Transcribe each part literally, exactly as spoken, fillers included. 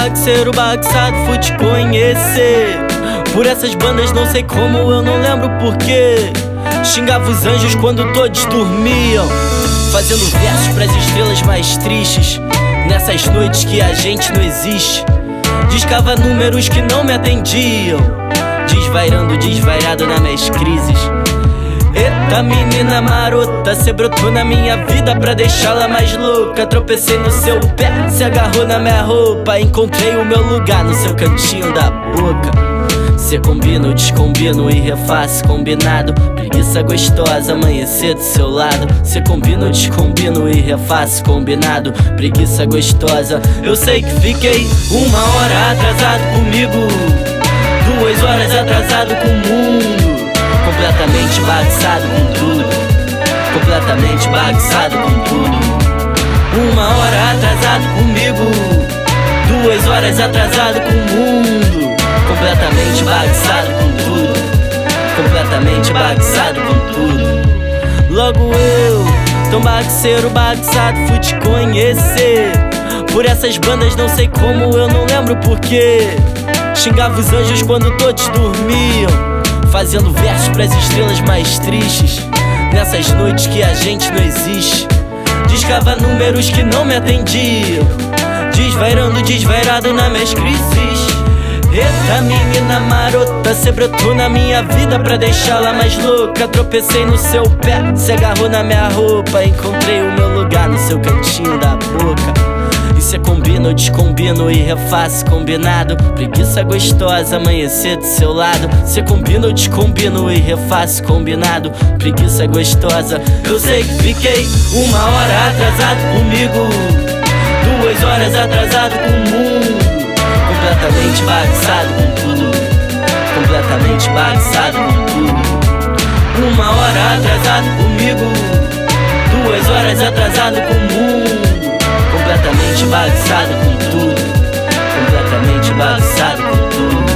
bagaceiro, bagaçado, fui te conhecer. Por essas bandas não sei como, eu não lembro porquê. Xingava os anjos quando todos dormiam, fazendo versos pras estrelas mais tristes. Nessas noites que a gente não existe, discava números que não me atendiam, desvairando, desvairado nas minhas crises. Eita menina marota, cê brotou na minha vida pra deixá-la mais louca. Tropecei no seu pé, se agarrou na minha roupa. Encontrei o meu lugar no seu cantinho da boca. Cê combina, eu descombino e refaço combinado. Preguiça gostosa, amanhecer do seu lado. Cê combina, eu descombino e refaço combinado. Preguiça gostosa, eu sei que fiquei uma hora atrasado comigo, duas horas atrasado com o mundo. Completamente bagunçado com tudo, completamente bagunçado com tudo. Uma hora atrasado comigo, duas horas atrasado com o mundo. Completamente bagunçado com tudo, completamente bagunçado com tudo. Logo eu, tão bagunceiro, bagunçado, fui te conhecer. Por essas bandas não sei como, eu não lembro porquê. Xingava os anjos quando todos dormiam, fazendo versos pras estrelas mais tristes. Nessas noites que a gente não existe, discava números que não me atendiam, desvairando, desvairado nas minhas crises. Eita menina marota, cê brotou na minha vida pra deixá-la mais louca. Tropecei no seu pé, se agarrou na minha roupa. Encontrei o meu lugar no seu cantinho da boca. E cê combina, eu descombino e refaço combinado. Preguiça gostosa, amanhecer do seu lado. Cê combina, eu descombino e refaço combinado. Preguiça gostosa, eu sei que fiquei uma hora atrasado comigo, duas horas atrasado com o mundo. Completamente bagunçado com tudo, completamente bagunçado com tudo. Uma hora atrasado comigo, duas horas atrasado com o mundo. Completamente bagunçado com tudo, completamente bagunçado com tudo.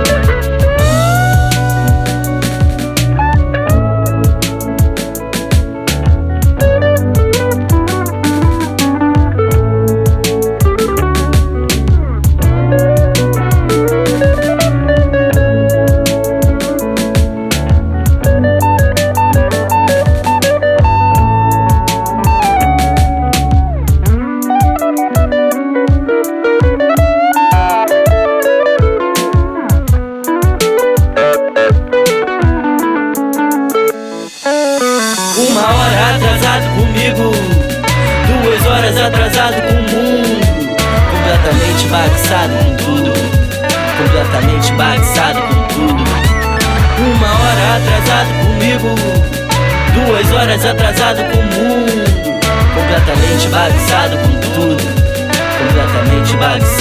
Uma hora atrasado comigo, duas horas atrasado com o mundo. Completamente bagunçado com tudo, completamente bagunçado com tudo. Uma hora atrasado comigo, duas horas atrasado com o mundo. Completamente bagunçado com tudo, completamente bagunçado.